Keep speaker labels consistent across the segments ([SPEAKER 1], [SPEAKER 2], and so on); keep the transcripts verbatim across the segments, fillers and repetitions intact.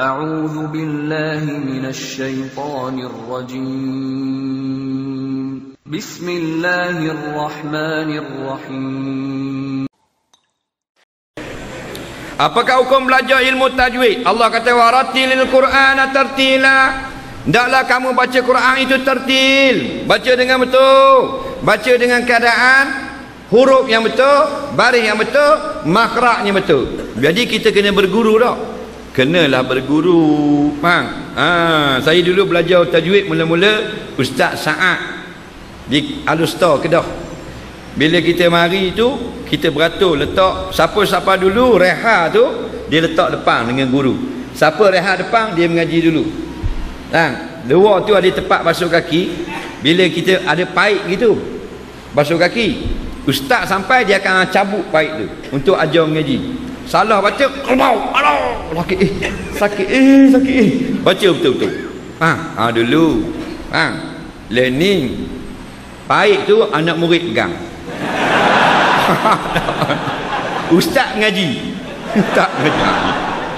[SPEAKER 1] أعوذ بالله من الشيطان الرجيم بسم الله الرحمن الرحيم.
[SPEAKER 2] Apakah hukum belajar ilmu tajwid? Allah kata waratilil Qur'ana tartila. Hendaklah kamu baca Quran itu tertil, baca dengan betul, baca dengan keadaan huruf yang betul, baris yang betul, makhrajnya betul. Jadi kita kena berguru dah. Kenalah berguru. Faham? Ha, saya dulu belajar tajwid mula-mula Ustaz Saad di Alustar Kedah. Bila kita mari tu, kita beratur letak siapa-siapa dulu reha tu dia letak depan dengan guru. Siapa reha depan dia mengaji dulu. Kan? Luar tu ada tempat basuh kaki. Bila kita ada paip gitu basuh kaki, ustaz sampai dia akan cabut paip tu untuk ajar mengaji. Salah baca, alah, sakit eh, sakit eh, sakit eh. Baca betul-betul. Ha, ha dulu. Ha, learning. Paip tu anak murid pegang. Ustaz ngaji. Tak ngaji.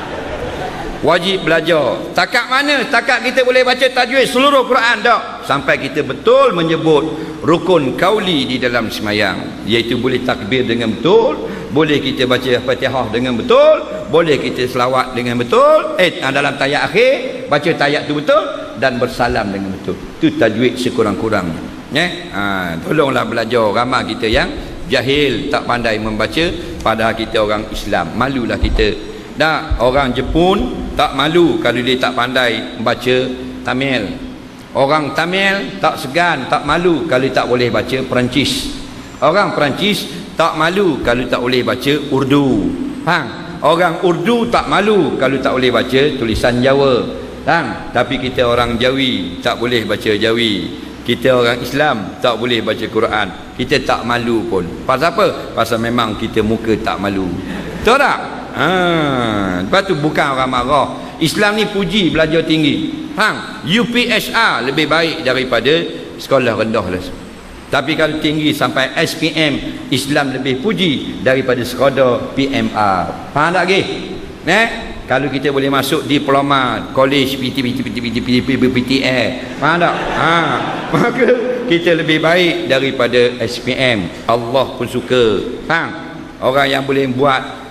[SPEAKER 2] Wajib belajar. Takat mana? Takat kita boleh baca tajwid seluruh Quran tak? Sampai kita betul menyebut rukun kauli di dalam semayang, iaitu boleh takbir dengan betul, boleh kita baca Fatihah dengan betul, boleh kita selawat dengan betul, eh dalam tayat akhir baca tayat tu betul dan bersalam dengan betul. Itu tajwid sekurang-kurangnya. Eh? Ha, tolonglah belajar. Ramai kita yang jahil, tak pandai membaca, padahal kita orang Islam. Malulah kita. Dah, orang Jepun tak malu kalau dia tak pandai membaca Tamil. Orang Tamil tak segan, tak malu kalau tak boleh baca Perancis. Orang Perancis tak malu kalau tak boleh baca Urdu. Faham? Orang Urdu tak malu kalau tak boleh baca tulisan Jawa. Faham? Tapi kita orang Jawi tak boleh baca Jawi. Kita orang Islam tak boleh baca Quran. Kita tak malu pun. Pasal apa? Pasal memang kita muka tak malu. Betul tak? Ha, lepas tu bukan orang marah. Islam ni puji belajar tinggi. Faham? U P S R lebih baik daripada sekolah rendah lah. Tapi kalau tinggi sampai S P M, Islam lebih puji daripada sekadar P M R. Faham tak lagi? Eh? Kalau kita boleh masuk diploma, college, P T P T P T P T P T P T A, faham tak? Ha, maka kita lebih baik daripada S P M. Allah pun suka. Faham? Orang yang boleh buat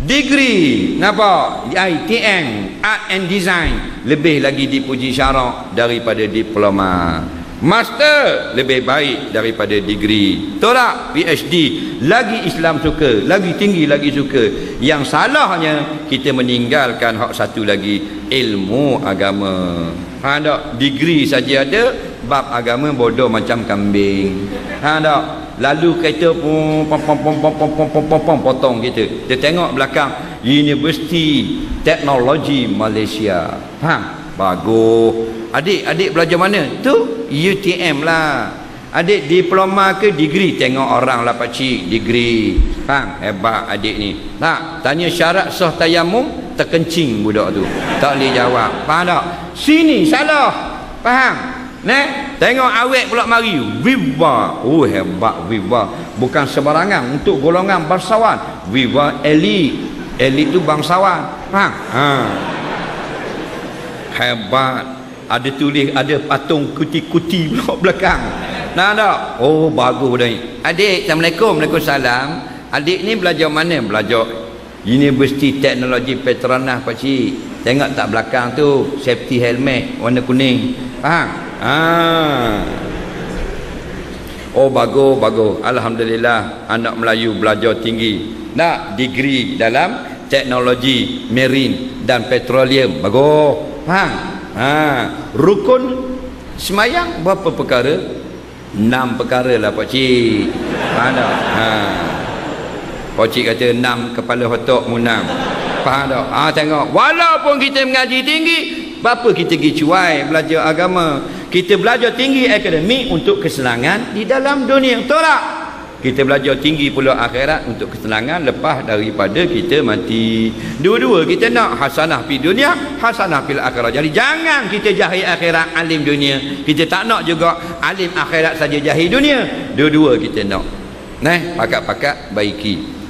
[SPEAKER 2] degree, nampak? I T M, Art and Design, lebih lagi dipuji syarak daripada diploma. Master lebih baik daripada degree. Betul tak? P H D lagi Islam suka, lagi tinggi lagi suka. Yang salahnya kita meninggalkan hak satu lagi, ilmu agama. Faham tak? Degree saja ada, bab agama bodoh macam kambing. Faham tak? Lalu kereta pom pom pom pom pom pom pom pom pom potong kita. Dia tengok belakang University Teknologi Malaysia. Faham? Bagus. Adik-adik belajar mana? Tu U T M lah. Adik diploma ke degree? Tengok orang lah pakcik degree. Faham? Hebat adik ni. Tak? Tanya syarat sah tayamum, terkencing budak tu. Tak boleh jawab. Faham tak? Sini salah. Faham? Nek, tengok awet pula mari. Viva. Oh hebat Viva. Bukan sembarangan, untuk golongan bangsawan. Viva elit. Elit tu bangsawan. Faham? Ha. Hebat. Ada tulis, ada patung kuti-kuti pula belakang. Nah tak? Oh bagus dah ni. Adik, Assalamualaikum. Waalaikumsalam. Adik ni belajar mana? Belajar Universiti Teknologi Petronas pakcik. Tengok tak belakang tu, safety helmet warna kuning. Faham? Ah. Oh bagus, bagus. Alhamdulillah anak Melayu belajar tinggi. Nak degree dalam teknologi marine dan petroleum. Bagus. Faham? Ha, rukun semayang berapa perkara? Enam perkara lah pakcik. Faham tak? Ha. Pakcik kata enam kepala otak munam. Faham tak? Ha, tengok. Walaupun kita mengaji tinggi, berapa kita pergi cuai belajar agama? Kita belajar tinggi akademik untuk kesenangan di dalam dunia. Betul tak? Kita belajar tinggi pula akhirat untuk kesenangan lepas daripada kita mati. Dua-dua kita nak hasanah fi dunia, hasanah fil akhirat. Jadi jangan kita jahil akhirat, alim dunia. Kita tak nak juga alim akhirat saja jahil dunia. Dua-dua kita nak. Nah, pakat-pakat baiki.